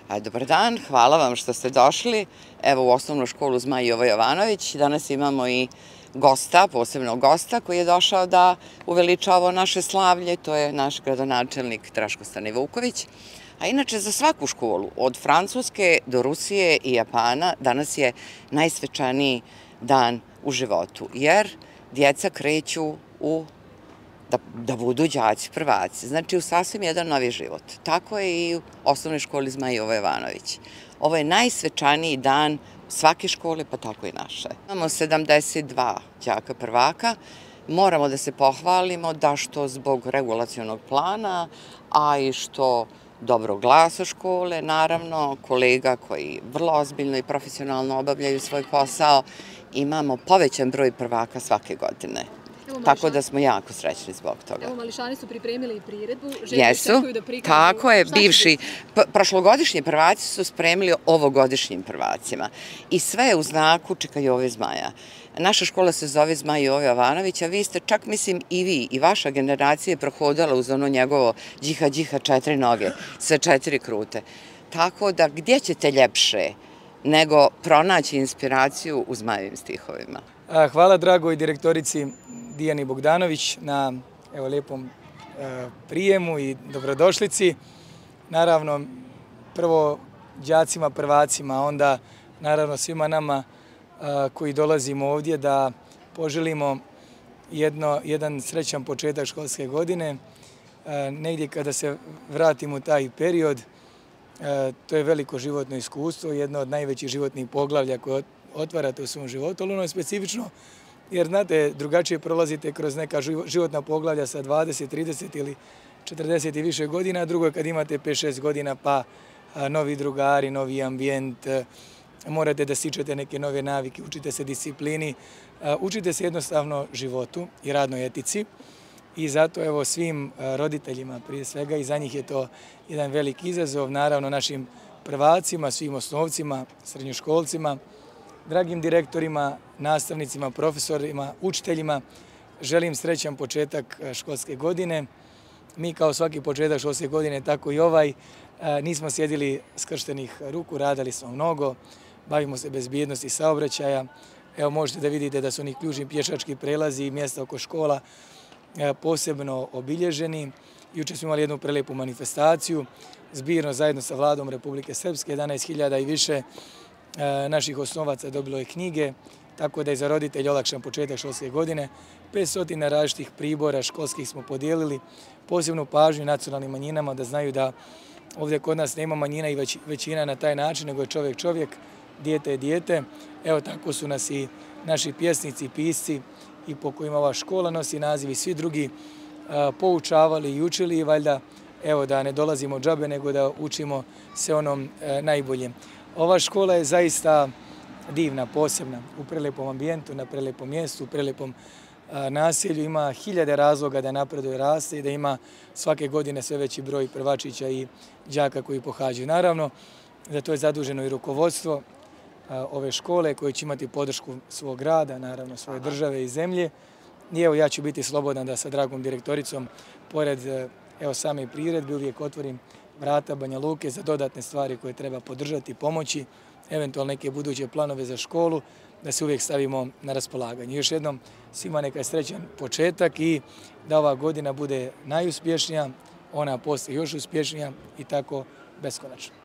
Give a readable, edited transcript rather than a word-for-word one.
Dobar dan, hvala vam što ste došli. Evo u osnovnu školu Zmaj Jovo Jovanović. Danas imamo i gosta, posebnog gosta koji je došao da uveliča ovo naše slavlje. To je naš gradonačelnik Draško Stanivuković. A inače za svaku školu, od Francuske do Rusije i Japana, danas je najsvečaniji dan u životu, jer djeca kreću da budu đaci prvaci, znači u sasvim jedan novi život. Tako je i u osnovnoj školi Zmaj Jovo Jovanović. Ovo je najsvečaniji dan svake škole, pa tako i naše. Imamo 72 đaka prvaka. Moramo da se pohvalimo da što zbog regulacionog plana, a i što dobrog glasa škole, naravno, kolega koji vrlo ozbiljno i profesionalno obavljaju svoj posao, imamo povećan broj prvaka svake godine. Tako da smo jako srećni zbog toga. Evo, mališani su pripremili i priredbu. Jesu, tako je, bivši, prošlogodišnji prvaci su spremili ovogodišnjim prvacima. I sve je u znaku Čika Jove Zmaja. Naša škola se zove Zmaj Jovo Jovanović, a vi ste, čak mislim i vi, i vaša generacija je prohodala uz ono njegovo džiha džiha 4 noge, sa 4 krute. Tako da gdje ćete ljepše nego pronaći inspiraciju u Zmajevim stihovima? Hvala dragoj direktorici Dijani Bogdanović na lijepom prijemu i dobrodošlici. Naravno, prvo đacima, prvacima, onda naravno svima nama koji dolazimo ovdje da poželimo jedan srećan početak školske godine. Negdje kada se vratimo u taj period, to je veliko životno iskustvo, jedno od najvećih životnih poglavlja koje otvarate u svom životu, ali ono je specifično jer, znate, drugačije prolazite kroz neka životna poglavlja sa 20, 30 ili 40 i više godina, a drugo je kad imate 5-6 godina pa novi drugari, novi ambijent, morate da stičete neke nove navike, učite se disciplini, učite se jednostavno životu i radnoj etici i zato evo svim roditeljima prije svega i za njih je to jedan veliki izazov, naravno našim prvacima, svim osnovcima, srednjoškolcima, dragim direktorima, nastavnicima, profesorima, učiteljima, želim srećan početak školske godine. Mi kao svaki početak školske godine, tako i ovaj, nismo sjedili skrštenih ruku, radili smo mnogo, bavimo se bezbjednosti saobraćaja. Evo možete da vidite da su oni ključni pješački prelazi i mjesta oko škola posebno obilježeni. Jučer smo imali jednu prelijepu manifestaciju, zbirno zajedno sa Vladom Republike Srpske, 11.000 i više naših osnovaca dobilo je knjige, tako da je za roditelje olakšan početak školske godine. 500 različitih pribora školskih smo podijelili, posebnu pažnju nacionalnim manjinama da znaju da ovdje kod nas nema manjina i većina na taj način, nego je čovjek čovjek, dijete je dijete. Evo tako su nas i naši pjesnici, pisci i po kojima ova škola nosi naziv i svi drugi poučavali i učili i valjda evo da ne dolazimo džabe nego da učimo se onom najboljem. Ova škola je zaista divna, posebna, u prelepom ambijentu, na prelepom mjestu, u prelepom naselju. Ima hiljade razloga da napreduje, raste i da ima svake godine sve veći broj prvačića i đaka koji pohađaju. Naravno, za to je zaduženo i rukovodstvo ove škole koje će imati podršku svog grada, naravno svoje države i zemlje. I evo ja ću biti slobodan da sa dragom direktoricom, pored same priredbe, uvijek otvorim vrata Banja Luke za dodatne stvari koje treba podržati i pomoći, eventualno neke buduće planove za školu, da se uvijek stavimo na raspolaganje. Još jednom svima neka je srećan početak i da ova godina bude najuspješnija, ona poslije još uspješnija i tako beskonačno.